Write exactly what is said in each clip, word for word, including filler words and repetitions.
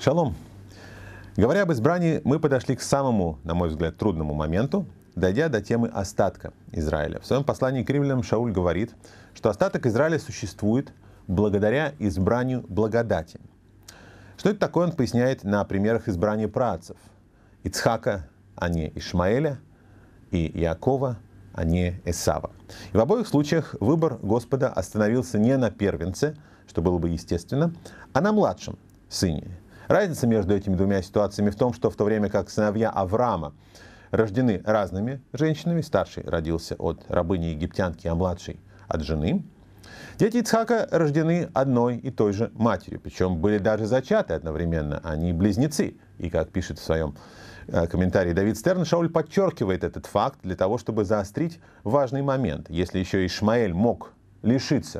Шалом. Говоря об избрании, мы подошли к самому, на мой взгляд, трудному моменту, дойдя до темы остатка Израиля. В своем послании к римлянам Шауль говорит, что остаток Израиля существует благодаря избранию благодати. Что это такое, он поясняет на примерах избрания праотцев. Ицхака, а не Ишмаэля, и Иакова, а не Эсава. И в обоих случаях выбор Господа остановился не на первенце, что было бы естественно, а на младшем сыне. Разница между этими двумя ситуациями в том, что в то время как сыновья Авраама рождены разными женщинами, старший родился от рабыни египтянки, а младший от жены, дети Ицхака рождены одной и той же матерью, причем были даже зачаты одновременно, они близнецы. И как пишет в своем комментарии Давид Стерн, Шауль подчеркивает этот факт для того, чтобы заострить важный момент. Если еще Ишмаэль мог лишиться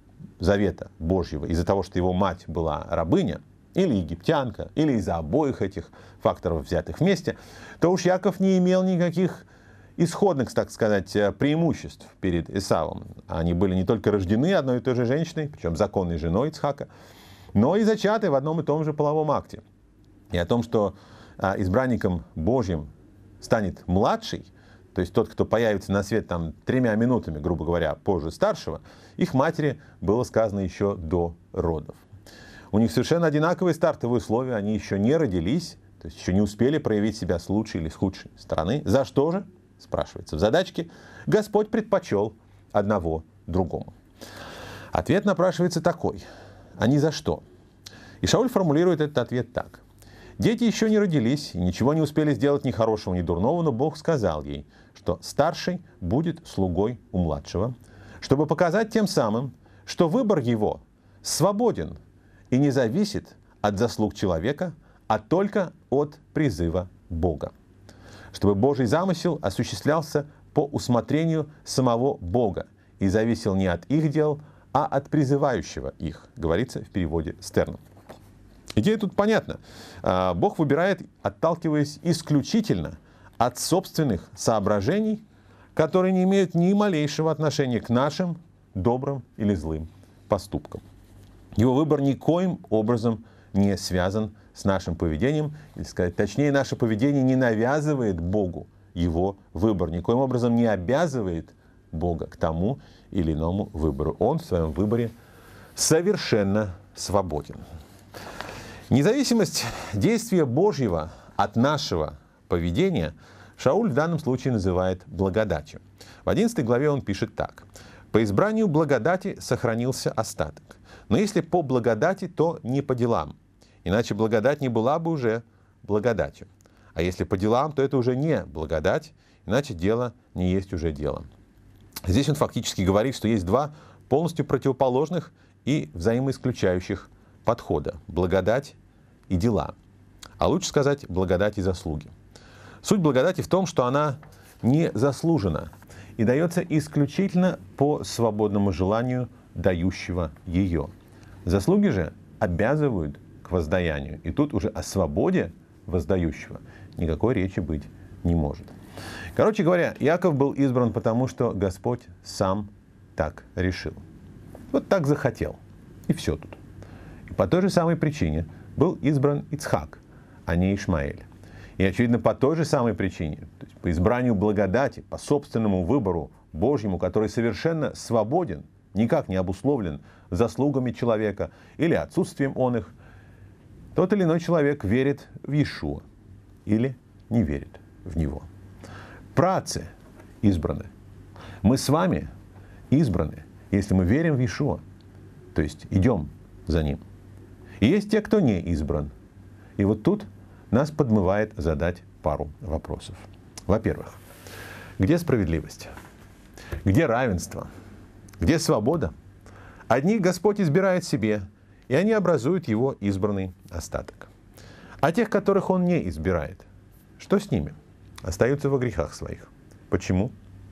завета Божьего из-за того, что его мать была рабыня, или египтянка, или из-за обоих этих факторов, взятых вместе, то уж Яков не имел никаких исходных, так сказать, преимуществ перед Исавом. Они были не только рождены одной и той же женщиной, причем законной женой Ицхака, но и зачаты в одном и том же половом акте. И о том, что избранником Божьим станет младший, то есть тот, кто появится на свет там тремя минутами, грубо говоря, позже старшего, их матери было сказано еще до родов. У них совершенно одинаковые стартовые условия, они еще не родились, то есть еще не успели проявить себя с лучшей или с худшей стороны. За что же, спрашивается в задачке, Господь предпочел одного другому? Ответ напрашивается такой: а ни за что. И Шауль формулирует этот ответ так. Дети еще не родились и ничего не успели сделать ни хорошего, ни дурного, но Бог сказал ей, что старший будет слугой у младшего, чтобы показать тем самым, что выбор его свободен и не зависит от заслуг человека, а только от призыва Бога. Чтобы Божий замысел осуществлялся по усмотрению самого Бога и зависел не от их дел, а от призывающего их, говорится в переводе Стерна. Идея тут понятна. Бог выбирает, отталкиваясь исключительно от собственных соображений, которые не имеют ни малейшего отношения к нашим добрым или злым поступкам. Его выбор никоим образом не связан с нашим поведением, или сказать точнее, наше поведение не навязывает Богу его выбор, никоим образом не обязывает Бога к тому или иному выбору. Он в своем выборе совершенно свободен. Независимость действия Божьего от нашего поведения Шауль в данном случае называет благодатью. В одиннадцатой главе он пишет так. «По избранию благодати сохранился остаток. Но если по благодати, то не по делам. Иначе благодать не была бы уже благодатью. А если по делам, то это уже не благодать, иначе дело не есть уже дело». Здесь он фактически говорит, что есть два полностью противоположных и взаимоисключающих подхода. Благодать и дела. А лучше сказать, благодать и заслуги. Суть благодати в том, что она не заслужена и дается исключительно по свободному желанию дающего ее. Заслуги же обязывают к воздаянию. И тут уже о свободе воздающего никакой речи быть не может. Короче говоря, Иаков был избран потому, что Господь сам так решил. Вот так захотел. И все тут. И по той же самой причине был избран Ицхак, а не Ишмаэль. И, очевидно, по той же самой причине, то есть по избранию благодати, по собственному выбору Божьему, который совершенно свободен, никак не обусловлен заслугами человека или отсутствием он их, тот или иной человек верит в Иешуа или не верит в Него. Праотцы избраны. Мы с вами избраны, если мы верим в Иешуа, то есть идем за Ним. И есть те, кто не избран. И вот тут нас подмывает задать пару вопросов. Во-первых, где справедливость? Где равенство? Где свобода? Одних Господь избирает себе, и они образуют его избранный остаток. А тех, которых Он не избирает, что с ними? Остаются во грехах своих. Почему?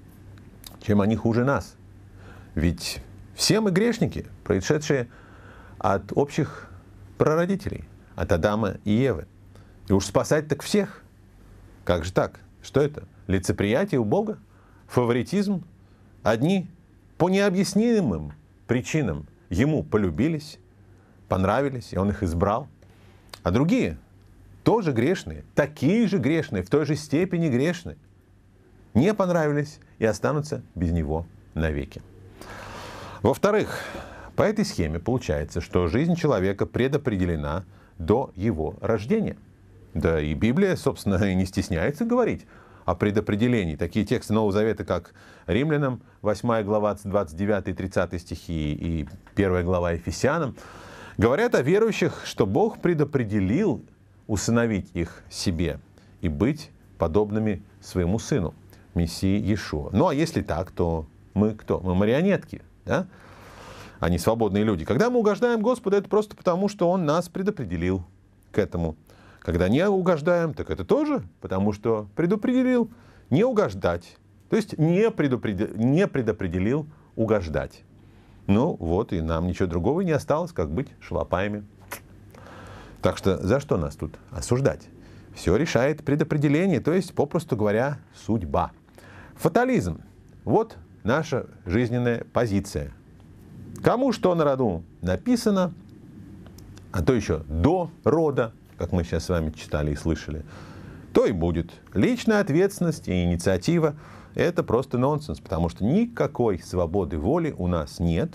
Чем они хуже нас? Ведь все мы грешники, происшедшие от общих прародителей, от Адама и Евы. И уж спасать так всех. Как же так? Что это? Лицеприятие у Бога? Фаворитизм? Одни по необъяснимым причинам Ему полюбились, понравились, и Он их избрал. А другие тоже грешные, такие же грешные, в той же степени грешные, не понравились и останутся без него навеки. Во-вторых, по этой схеме получается, что жизнь человека предопределена до его рождения. Да и Библия, собственно, и не стесняется говорить о предопределении. Такие тексты Нового Завета, как Римлянам, восьмая глава, двадцать девятый и тридцатый стихи, и первая глава Ефесянам, говорят о верующих, что Бог предопределил усыновить их себе и быть подобными своему Сыну, Мессии Иешуа. Ну а если так, то мы кто? Мы марионетки, да? А не свободные люди. Когда мы угождаем Господу, это просто потому, что Он нас предопределил к этому. Когда не угождаем, так это тоже потому, что предопределил не угождать. То есть не, предупредил, не предопределил угождать. Ну вот, и нам ничего другого не осталось, как быть шалопаями. Так что за что нас тут осуждать? Все решает предопределение, то есть, попросту говоря, судьба. Фатализм. Вот наша жизненная позиция. Кому что на роду написано, а то еще до рода, как мы сейчас с вами читали и слышали, то и будет. Личная ответственность и инициатива – это просто нонсенс, потому что никакой свободы воли у нас нет.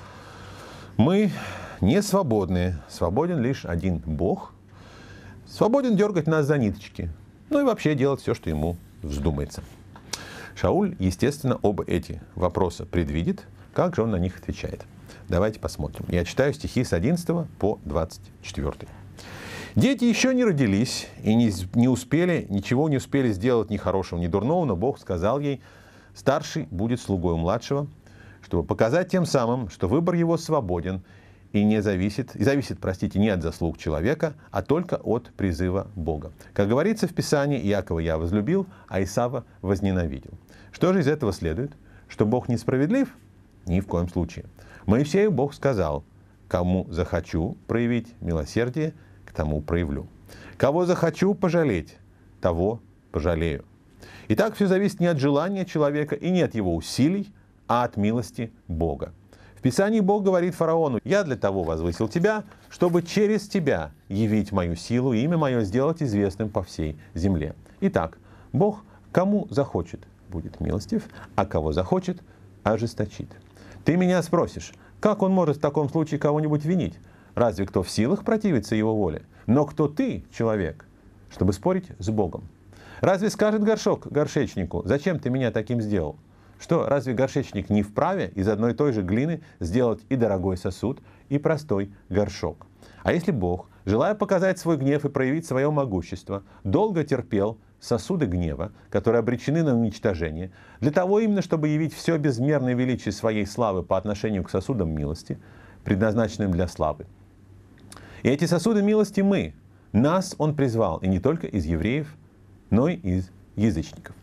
Мы не свободны. Свободен лишь один Бог. Свободен дергать нас за ниточки. Ну и вообще делать все, что ему вздумается. Шауль, естественно, оба эти вопроса предвидит. Как же он на них отвечает? Давайте посмотрим. Я читаю стихи с одиннадцатого по двадцать четвёртый. Дети еще не родились и не, не успели, ничего не успели сделать ни хорошего, ни дурного, но Бог сказал ей: старший будет слугой у младшего, чтобы показать тем самым, что выбор его свободен и не зависит, и зависит, простите, не от заслуг человека, а только от призыва Бога. Как говорится в Писании: Иакова я возлюбил, а Исава возненавидел. Что же из этого следует? Что Бог несправедлив? Ни в коем случае. Моисею Бог сказал: кому захочу проявить милосердие, к тому проявлю. Кого захочу пожалеть, того пожалею. Итак, все зависит не от желания человека и не от его усилий, а от милости Бога. В Писании Бог говорит фараону: «Я для того возвысил тебя, чтобы через тебя явить мою силу и имя мое сделать известным по всей земле». Итак, Бог кому захочет будет милостив, а кого захочет ожесточит. Ты меня спросишь, как он может в таком случае кого-нибудь винить? Разве кто в силах противиться его воле? Но кто ты, человек, чтобы спорить с Богом? Разве скажет горшок горшечнику: зачем ты меня таким сделал? Что, разве горшечник не вправе из одной и той же глины сделать и дорогой сосуд, и простой горшок? А если Бог, желая показать свой гнев и проявить свое могущество, долго терпел сосуды гнева, которые обречены на уничтожение, для того именно, чтобы явить все безмерное величие своей славы по отношению к сосудам милости, предназначенным для славы. И эти сосуды милости мы, нас Он призвал, и не только из евреев, но и из язычников.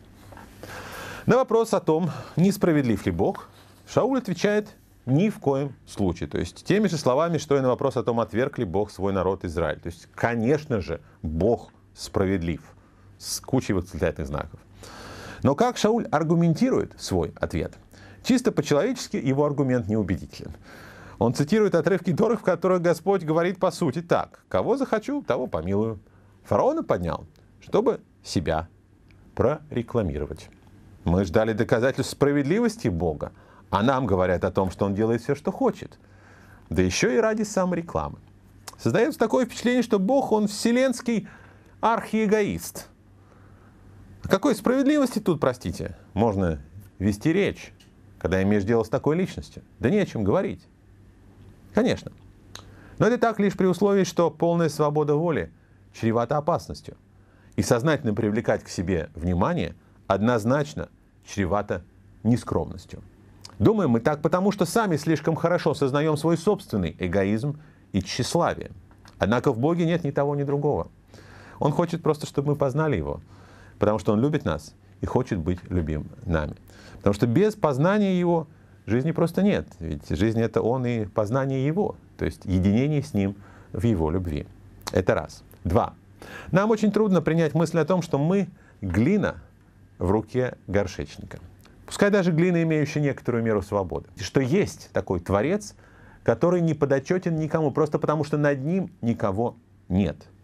На вопрос о том, несправедлив ли Бог, Шауль отвечает: ни в коем случае. То есть теми же словами, что и на вопрос о том, отверг ли Бог свой народ Израиль. То есть, конечно же, Бог справедлив. С кучей восклицательных знаков. Но как Шауль аргументирует свой ответ? Чисто по-человечески его аргумент неубедителен. Он цитирует отрывки Торы, в которых Господь говорит по сути так: «Кого захочу, того помилую». Фараона поднял, чтобы себя прорекламировать. Мы ждали доказательств справедливости Бога, а нам говорят о том, что Он делает все, что хочет. Да еще и ради саморекламы. Создается такое впечатление, что Бог, Он вселенский архиэгоист. О какой справедливости тут, простите, можно вести речь, когда имеешь дело с такой личностью? Да не о чем говорить. Конечно. Но это так лишь при условии, что полная свобода воли чревата опасностью. И сознательно привлекать к себе внимание однозначно чревато нескромностью. Думаем мы так потому, что сами слишком хорошо сознаем свой собственный эгоизм и тщеславие. Однако в Боге нет ни того, ни другого. Он хочет просто, чтобы мы познали Его, потому что Он любит нас и хочет быть любим нами. Потому что без познания Его жизни просто нет. Ведь жизнь — это Он и познание Его, то есть единение с Ним в Его любви. Это раз. Два. Нам очень трудно принять мысль о том, что мы глина в руке горшечника. Пускай даже глина, имеющая некоторую меру свободы. Что есть такой Творец, который не подотчетен никому, просто потому что над ним никого нет.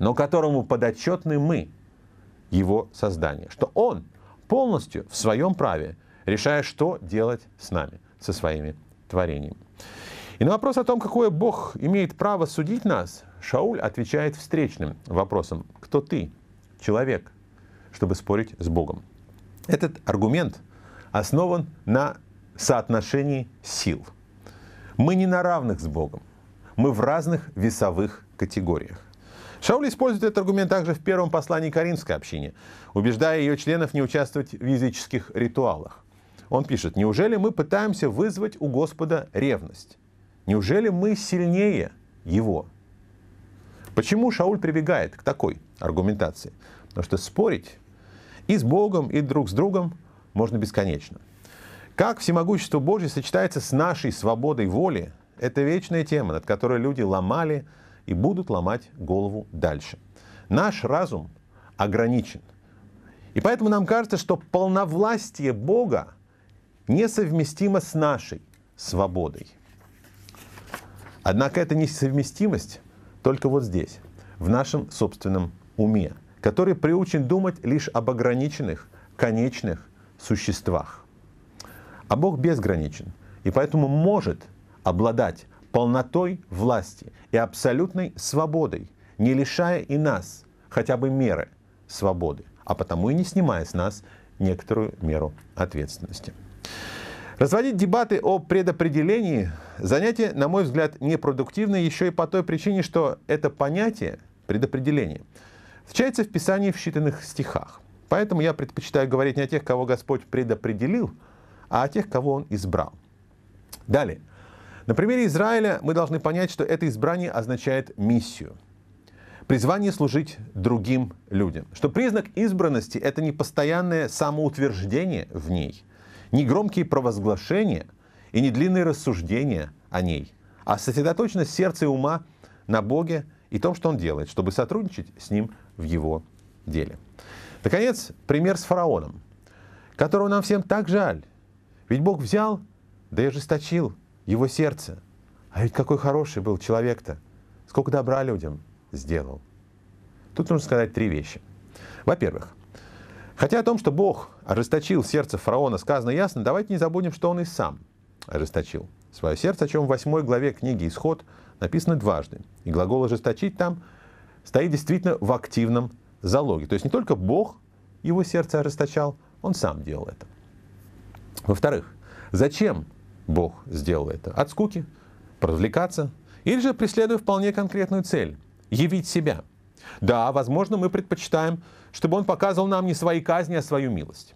но которому подотчетны мы, его создание. Что он полностью в своем праве, решая, что делать с нами, со своими творениями. И на вопрос о том, какое Бог имеет право судить нас, Шауль отвечает встречным вопросом: кто ты, человек, чтобы спорить с Богом? Этот аргумент основан на соотношении сил. Мы не на равных с Богом, мы в разных весовых категориях. Шауль использует этот аргумент также в первом послании к Коринфской общине, убеждая ее членов не участвовать в языческих ритуалах. Он пишет: «Неужели мы пытаемся вызвать у Господа ревность? Неужели мы сильнее Его?» Почему Шауль прибегает к такой аргументации? Потому что спорить и с Богом, и друг с другом можно бесконечно. Как всемогущество Божье сочетается с нашей свободой воли, это вечная тема, над которой люди ломали и будут ломать голову дальше. Наш разум ограничен. И поэтому нам кажется, что полновластие Бога несовместимо с нашей свободой. Однако эта несовместимость только вот здесь, в нашем собственном уме, который приучен думать лишь об ограниченных, конечных существах. А Бог безграничен, и поэтому может обладать полнотой власти и абсолютной свободой, не лишая и нас хотя бы меры свободы, а потому и не снимая с нас некоторую меру ответственности. Разводить дебаты о предопределении – занятие, на мой взгляд, непродуктивное еще и по той причине, что это понятие, предопределение, встречается в Писании в считанных стихах. Поэтому я предпочитаю говорить не о тех, кого Господь предопределил, а о тех, кого Он избрал. Далее. На примере Израиля мы должны понять, что это избрание означает миссию. Призвание служить другим людям. Что признак избранности – это не постоянное самоутверждение в ней, не громкие провозглашения и не длинные рассуждения о ней, а сосредоточенность сердца и ума на Боге и том, что Он делает, чтобы сотрудничать с Ним в Его деле. Наконец, пример с фараоном, которого нам всем так жаль. Ведь Бог взял, да и ожесточил его сердце. А ведь какой хороший был человек-то. Сколько добра людям сделал. Тут нужно сказать три вещи. Во-первых, хотя о том, что Бог ожесточил сердце фараона, сказано ясно, давайте не забудем, что он и сам ожесточил свое сердце, о чем в восьмой главе книги «Исход» написано дважды. И глагол «ожесточить» там стоит действительно в активном залоге. То есть не только Бог его сердце ожесточал, он сам делал это. Во-вторых, зачем Бог сделал это? От скуки? Поразвлекаться? Или же преследуя вполне конкретную цель – явить себя? Да, возможно, мы предпочитаем, чтобы Он показывал нам не свои казни, а свою милость.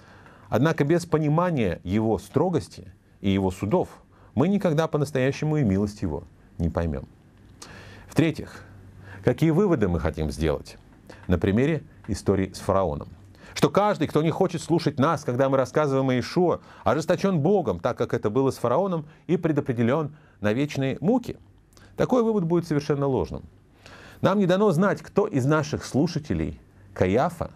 Однако без понимания Его строгости и Его судов мы никогда по-настоящему и милость Его не поймем. В-третьих, какие выводы мы хотим сделать на примере истории с фараоном? Что каждый, кто не хочет слушать нас, когда мы рассказываем о Иешуа, ожесточен Богом, так как это было с фараоном, и предопределен на вечные муки. Такой вывод будет совершенно ложным. Нам не дано знать, кто из наших слушателей Каиафа,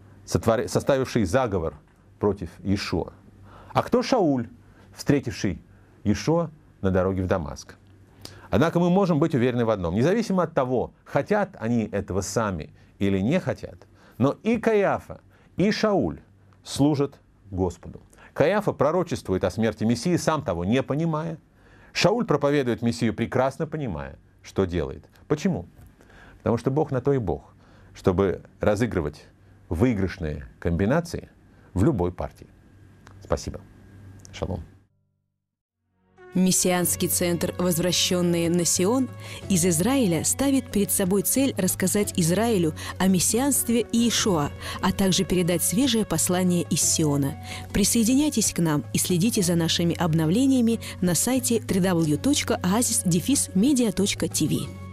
составивший заговор против Иешуа, а кто Шауль, встретивший Иешуа на дороге в Дамаск. Однако мы можем быть уверены в одном. Независимо от того, хотят они этого сами или не хотят, но и Каиафа, и Шауль служат Господу. Каиафа пророчествует о смерти Мессии, сам того не понимая. Шауль проповедует Мессию, прекрасно понимая, что делает. Почему? Потому что Бог на то и Бог, чтобы разыгрывать выигрышные комбинации в любой партии. Спасибо. Шалом. Мессианский центр «Возвращенные на Сион» из Израиля ставит перед собой цель рассказать Израилю о мессианстве Иешуа, а также передать свежее послание из Сиона. Присоединяйтесь к нам и следите за нашими обновлениями на сайте дабл ю дабл ю дабл ю точка оазис дефис медиа точка ти ви.